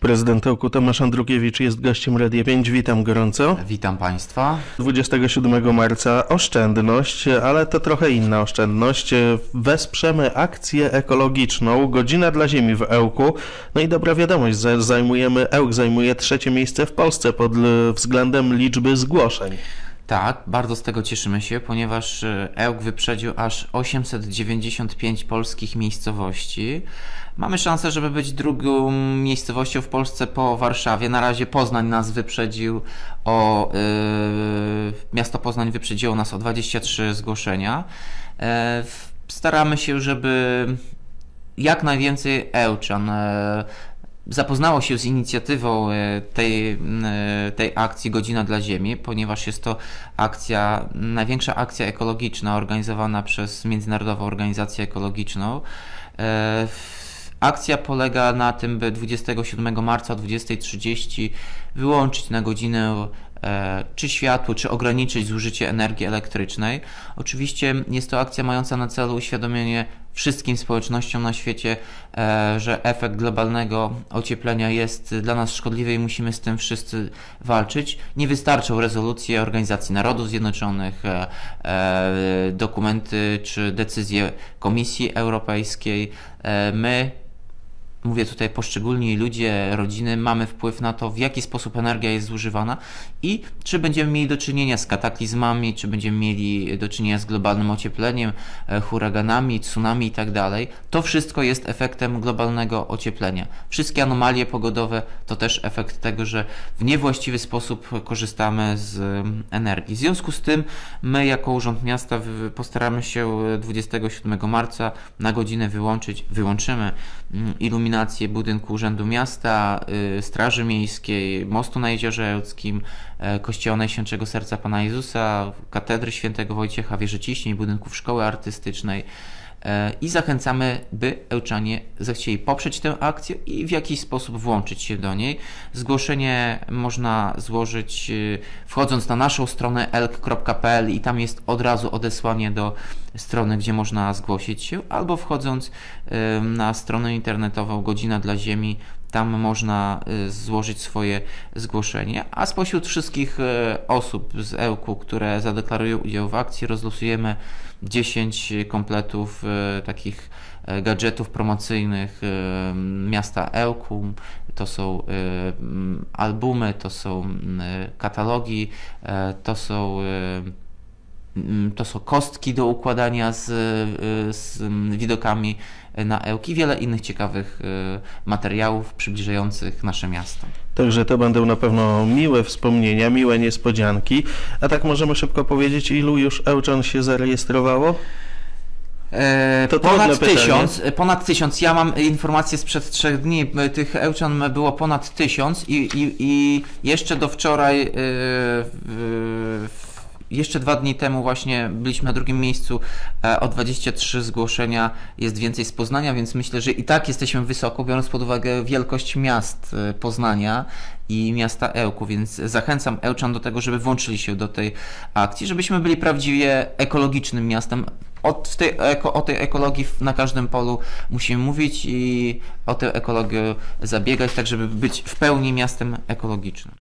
Prezydent Ełku Tomasz Andrukiewicz jest gościem Radia 5. Witam gorąco. Witam Państwa. 27 marca oszczędność, ale to trochę inna oszczędność. Wesprzemy akcję ekologiczną Godzina dla Ziemi w Ełku. No i dobra wiadomość, Ełk zajmuje 3. miejsce w Polsce pod względem liczby zgłoszeń. Tak, bardzo z tego cieszymy się, ponieważ Ełk wyprzedził aż 895 polskich miejscowości. Mamy szansę, żeby być drugą miejscowością w Polsce po Warszawie. Na razie Poznań nas wyprzedził miasto Poznań wyprzedziło nas o 23 zgłoszenia. Staramy się, żeby jak najwięcej Ełczan zapoznało się z inicjatywą tej akcji Godzina dla Ziemi, ponieważ jest to największa akcja ekologiczna organizowana przez Międzynarodową Organizację Ekologiczną. Akcja polega na tym, by 27 marca o 20:30 wyłączyć na godzinę czy światło, czy ograniczyć zużycie energii elektrycznej. Oczywiście jest to akcja mająca na celu uświadomienie wszystkim społecznościom na świecie, że efekt globalnego ocieplenia jest dla nas szkodliwy i musimy z tym wszyscy walczyć. Nie wystarczą rezolucje Organizacji Narodów Zjednoczonych, dokumenty czy decyzje Komisji Europejskiej. Mówię tutaj poszczególni ludzie, rodziny, mamy wpływ na to, w jaki sposób energia jest zużywana i czy będziemy mieli do czynienia z kataklizmami, czy będziemy mieli do czynienia z globalnym ociepleniem, huraganami, tsunami i tak dalej. To wszystko jest efektem globalnego ocieplenia. Wszystkie anomalie pogodowe to też efekt tego, że w niewłaściwy sposób korzystamy z energii. W związku z tym my jako Urząd Miasta postaramy się 27 marca na godzinę wyłączymy iluminację budynku Urzędu Miasta, Straży Miejskiej, mostu na Jeziorze Ełckim, Kościoła Najświętszego Serca Pana Jezusa, Katedry Świętego Wojciecha, wieży Ciśnień, budynków Szkoły Artystycznej i zachęcamy, by Ełczanie zechcieli poprzeć tę akcję i w jakiś sposób włączyć się do niej. Zgłoszenie można złożyć wchodząc na naszą stronę elk.pl i tam jest od razu odesłanie do strony, gdzie można zgłosić się, albo wchodząc na stronę internetową Godzina dla Ziemi, tam można złożyć swoje zgłoszenie, a spośród wszystkich osób z Ełku, które zadeklarują udział w akcji, rozlosujemy 10 kompletów takich gadżetów promocyjnych miasta Ełku. To są albumy, to są katalogi, to są kostki do układania z widokami na Ełk i wiele innych ciekawych materiałów przybliżających nasze miasto. Także to będą na pewno miłe wspomnienia, miłe niespodzianki. A tak możemy szybko powiedzieć, ilu już Ełczan się zarejestrowało? To ponad 1000. Ja mam informację sprzed 3 dni. Tych Ełczan było ponad 1000 i jeszcze do wczoraj jeszcze 2 dni temu właśnie byliśmy na drugim miejscu, o 23 zgłoszenia jest więcej z Poznania, więc myślę, że i tak jesteśmy wysoko, biorąc pod uwagę wielkość miast Poznania i miasta Ełku, więc zachęcam Ełczan do tego, żeby włączyli się do tej akcji, żebyśmy byli prawdziwie ekologicznym miastem. O tej ekologii na każdym polu musimy mówić i o tę ekologię zabiegać, tak żeby być w pełni miastem ekologicznym.